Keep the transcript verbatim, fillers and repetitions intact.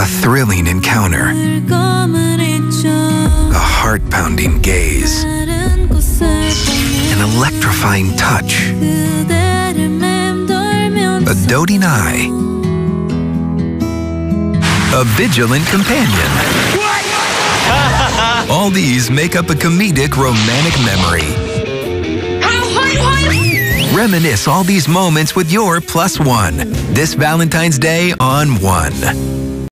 A thrilling encounter. A heart-pounding gaze. An electrifying touch. A doting eye. A vigilant companion. All these make up a comedic romantic memory. Reminisce all these moments with your Plus One this Valentine's Day on One.